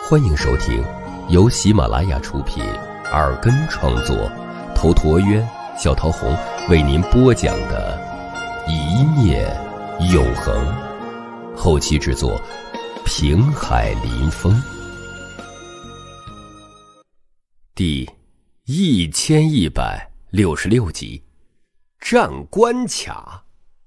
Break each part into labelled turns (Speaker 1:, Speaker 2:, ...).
Speaker 1: 欢迎收听由喜马拉雅出品，耳根创作，头陀渊、小桃红为您播讲的《一念永恒》，后期制作平海林风，第1166集，战关卡。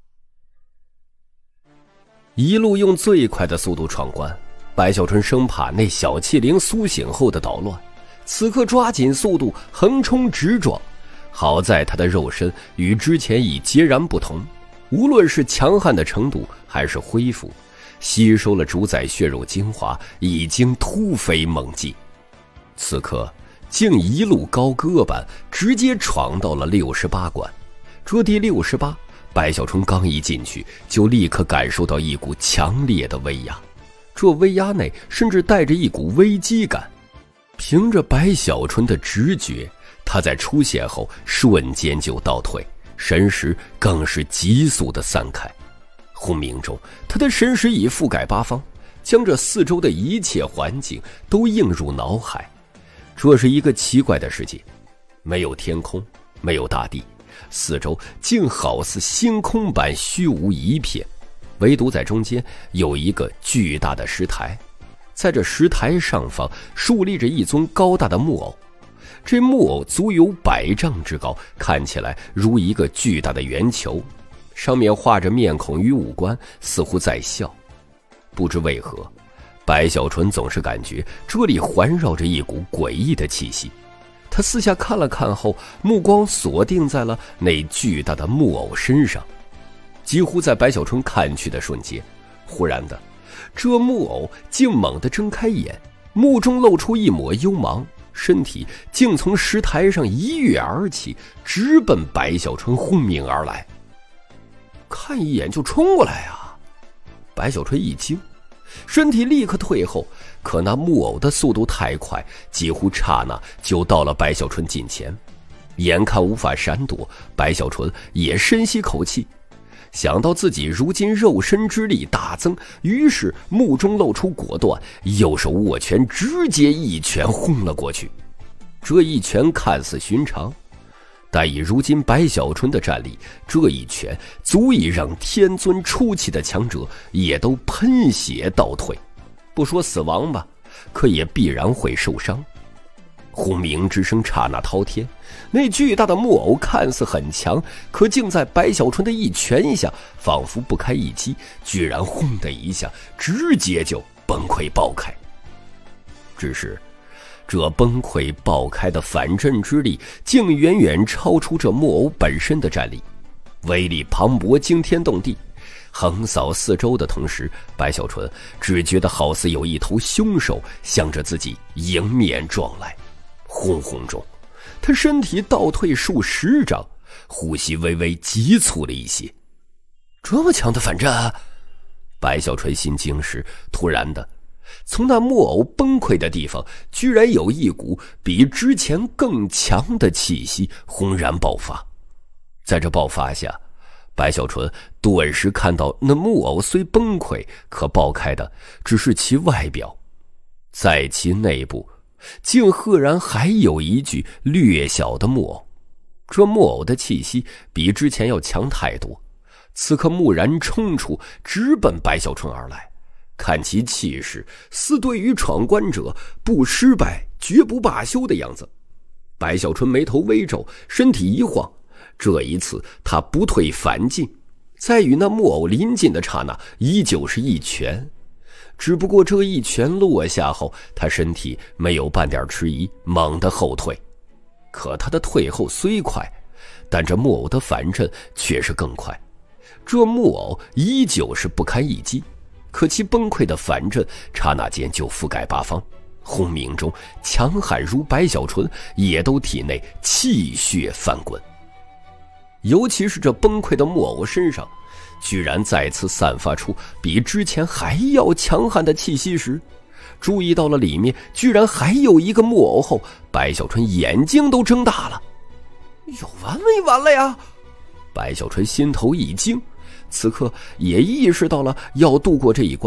Speaker 1: 一路用最快的速度闯关，白小春生怕那小气灵苏醒后的捣乱，此刻抓紧速度横冲直撞。好在他的肉身与之前已截然不同，无论是强悍的程度还是恢复，吸收了主宰血肉精华，已经突飞猛进。此刻竟一路高歌般直接闯到了68关。这第68，白小春刚一进去就立刻感受到一股强烈的威压，这威压内甚至带着一股危机感。凭着白小春的直觉，他在出现后瞬间就倒退，神识更是急速的散开。轰鸣中，他的神识已覆盖八方，将这四周的一切环境都映入脑海。这是一个奇怪的世界，没有天空，没有大地，四周竟好似星空般虚无一片，唯独在中间有一个巨大的石台，在这石台上方竖立着一尊高大的木偶，这木偶足有100丈之高，看起来如一个巨大的圆球，上面画着面孔与五官，似乎在笑。不知为何，白小纯总是感觉这里环绕着一股诡异的气息。他四下看了看后，目光锁定在了那巨大的木偶身上。几乎在白小春看去的瞬间，忽然的，这木偶竟猛地睁开眼，目中露出一抹幽芒，身体竟从石台上一跃而起，直奔白小春轰鸣而来。看一眼就冲过来啊！白小春一惊，身体立刻退后，可那木偶的速度太快，几乎刹那就到了白小春近前。眼看无法闪躲，白小春也深吸口气，想到自己如今肉身之力大增，于是目中露出果断，右手握拳，直接一拳轰了过去。这一拳看似寻常，但以如今白小春的战力，这一拳足以让天尊初期的强者也都喷血倒退，不说死亡吧，可也必然会受伤。轰鸣之声刹那滔天，那巨大的木偶看似很强，可竟在白小春的一拳下仿佛不堪一击，居然轰的一下直接就崩溃爆开。只是这崩溃爆开的反震之力竟远远超出这木偶本身的战力，威力磅礴，惊天动地。横扫四周的同时，白小春只觉得好似有一头凶兽向着自己迎面撞来。轰轰中，他身体倒退数10丈，呼吸微微急促了一些。这么强的反震，白小春心惊时，突然的从那木偶崩溃的地方，居然有一股比之前更强的气息轰然爆发。在这爆发下，白小春顿时看到那木偶虽崩溃，可爆开的只是其外表，在其内部竟赫然还有一具略小的木偶。这木偶的气息比之前要强太多，此刻蓦然冲出，直奔白小春而来。看其气势，似对于闯关者不失败绝不罢休的样子。白小春眉头微皱，身体一晃，这一次他不退反进，在与那木偶临近的刹那，依旧是一拳。只不过这一拳落下后，他身体没有半点迟疑，猛地后退。可他的退后虽快，但这木偶的反震却是更快。这木偶依旧是不堪一击，可其崩溃的反震刹那间就覆盖八方。轰鸣中，强悍如白小纯也都体内气血翻滚。尤其是这崩溃的木偶身上，居然再次散发出比之前还要强悍的气息时，注意到了里面居然还有一个木偶后，白小春眼睛都睁大了。有完没完了呀？白小春心头一惊，此刻也意识到了要度过这一关，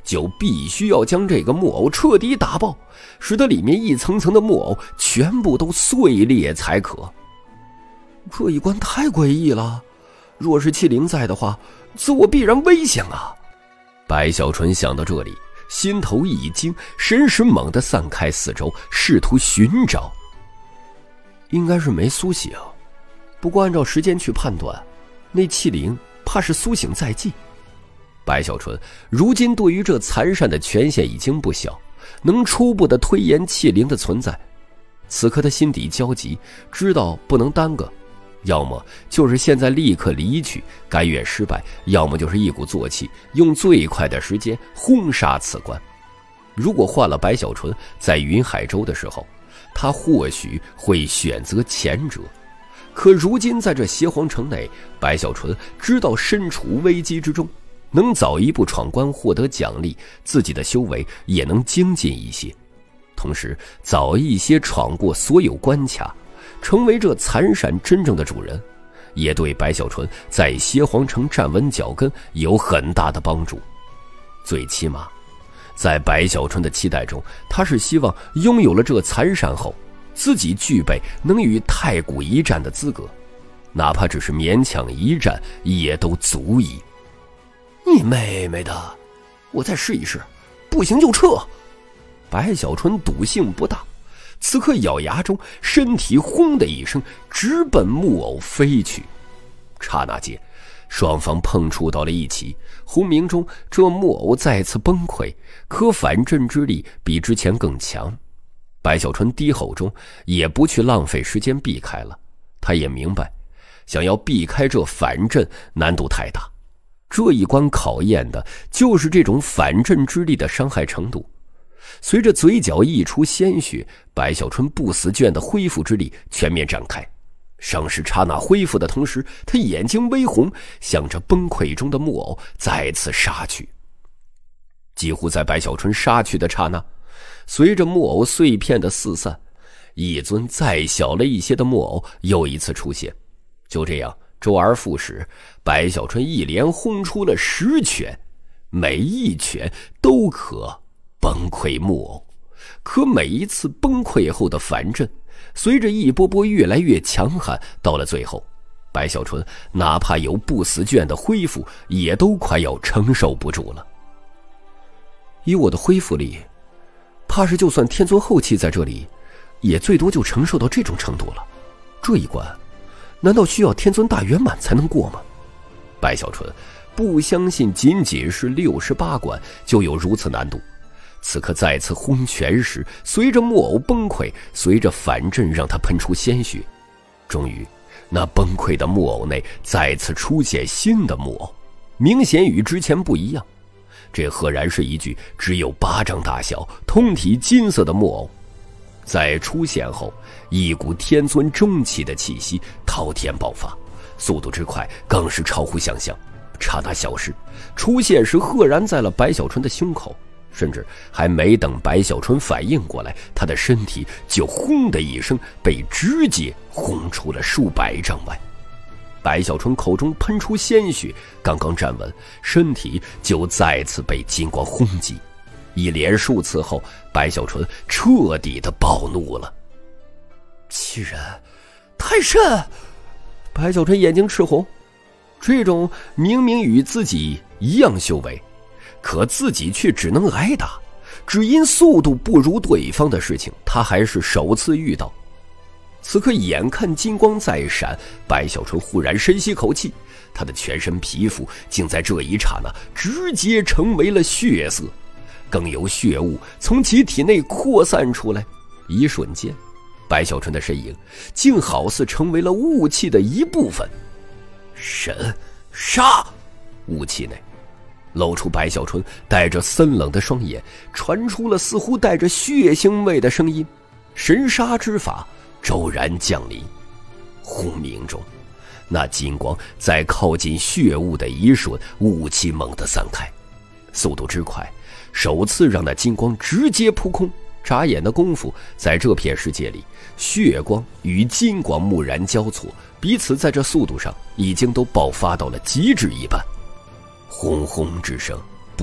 Speaker 1: 就必须要将这个木偶彻底打爆，使得里面一层层的木偶全部都碎裂才可。这一关太诡异了，若是气灵在的话，自我必然危险啊！白小纯想到这里，心头一惊，神识猛地散开四周，试图寻找。应该是没苏醒，不过按照时间去判断，那气灵怕是苏醒在即。白小纯如今对于这残善的权限已经不小，能初步的推演气灵的存在。此刻他心底焦急，知道不能耽搁，要么就是现在立刻离去，甘愿失败，要么就是一鼓作气，用最快的时间轰杀此关。如果换了白小纯在云海州的时候，他或许会选择前者，可如今在这邪皇城内，白小纯知道身处危机之中，能早一步闯关获得奖励，自己的修为也能精进一些，同时早一些闯过所有关卡，成为这残善真正的主人，也对白小纯在邪皇城站稳脚跟有很大的帮助。最起码在白小纯的期待中，他是希望拥有了这残善后，自己具备能与太古一战的资格，哪怕只是勉强一战也都足矣。你妹妹的，我再试一试，不行就撤。白小纯赌性不大，此刻咬牙中，身体轰的一声直奔木偶飞去。刹那间，双方碰触到了一起，轰鸣中这木偶再次崩溃，可反震之力比之前更强。白小纯低吼中也不去浪费时间避开了，他也明白想要避开这反震难度太大，这一关考验的就是这种反震之力的伤害程度。随着嘴角溢出鲜血，白小纯不死倦的恢复之力全面展开，伤势刹那恢复的同时，他眼睛微红，向着崩溃中的木偶再次杀去。几乎在白小纯杀去的刹那，随着木偶碎片的四散，一尊再小了一些的木偶又一次出现。就这样周而复始，白小纯一连轰出了10拳，每一拳都可崩溃木偶。可每一次崩溃后的反震，随着一波波越来越强悍，到了最后，白小纯哪怕有不死卷的恢复，也都快要承受不住了。以我的恢复力，怕是就算天尊后期在这里，也最多就承受到这种程度了。这一关难道需要天尊大圆满才能过吗？白小纯不相信仅仅是68关就有如此难度。此刻再次轰拳时，随着木偶崩溃，随着反震让他喷出鲜血，终于那崩溃的木偶内再次出现新的木偶，明显与之前不一样。这赫然是一具只有巴掌大小、通体金色的木偶。在出现后，一股天尊中期的气息滔天爆发，速度之快更是超乎想象。刹那消失，出现时赫然在了白小纯的胸口，甚至还没等白小纯反应过来，他的身体就轰的一声被直接轰出了数百丈外。白小纯口中喷出鲜血，刚刚站稳，身体就再次被金光轰击。一连数次后，白小纯彻底的暴怒了。欺人太甚！白小纯眼睛赤红，这种明明与自己一样修为，可自己却只能挨打，只因速度不如对方的事情，他还是首次遇到。此刻眼看金光再闪，白小纯忽然深吸口气，他的全身皮肤竟在这一刹那直接成为了血色，更有血雾从其体内扩散出来。一瞬间，白小纯的身影竟好似成为了雾气的一部分。神杀！雾气内露出白小纯带着森冷的双眼，传出了似乎带着血腥味的声音：神杀之法骤然降临。轰鸣中，那金光在靠近血雾的一瞬，雾气猛地散开，速度之快，首次让那金光直接扑空。眨眼的功夫，在这片世界里，血光与金光蓦然交错，彼此在这速度上已经都爆发到了极致一般。轰轰之声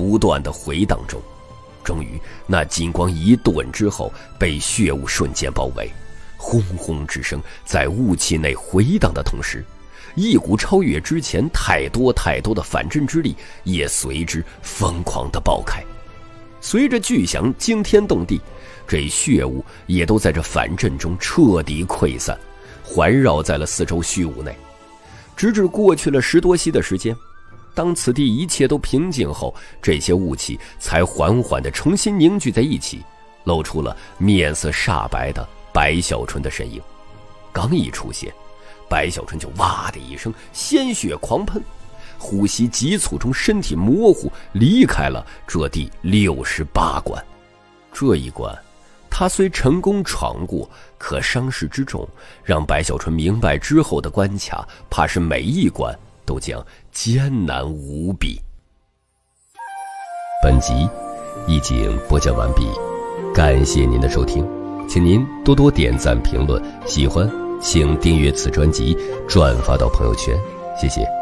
Speaker 1: 不断的回荡中。终于，那金光一顿之后，被血雾瞬间包围，轰轰之声在雾气内回荡的同时，一股超越之前太多的反震之力也随之疯狂地爆开。随着巨响惊天动地，这血雾也都在这反震中彻底溃散，环绕在了四周虚无内。直至过去了10多息的时间，当此地一切都平静后，这些雾气才缓缓地重新凝聚在一起，露出了面色煞白的白小纯的身影。刚一出现，白小纯就哇的一声鲜血狂喷，呼吸急促中身体模糊，离开了这第68关。这一关他虽成功闯过，可伤势之重让白小纯明白之后的关卡怕是每一关都将艰难无比。本集已经播讲完毕，感谢您的收听，请您多多点赞评论，喜欢请订阅此专辑，转发到朋友圈，谢谢。